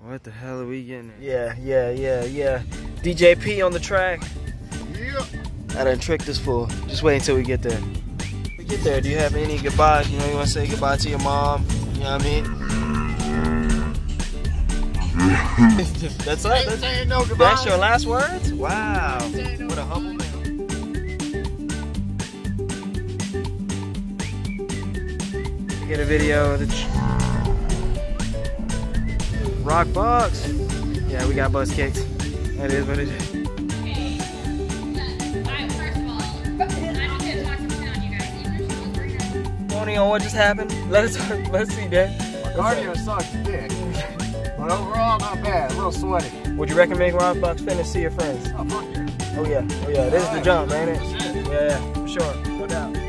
What the hell are we getting at? Yeah. DJ P on the track. Yeah. I done tricked this fool. Just wait until we get there. We get there. Do you have any goodbyes? You know, you want to say goodbye to your mom? You know what I mean? That's it? Ain't no goodbye. That's your last words? Wow. What a humble man. Get a video of the Rockbox. Yeah, we got bus kicked. That is what it is. Tony, on what just happened? Let's see that. My cardio sucks dick. But overall, not bad. A little sweaty. Would you recommend Rockbox Fitness to your friends? Oh, fuck yeah. Oh yeah. This is the jump, ain't it? Shit. Yeah, for sure. No doubt.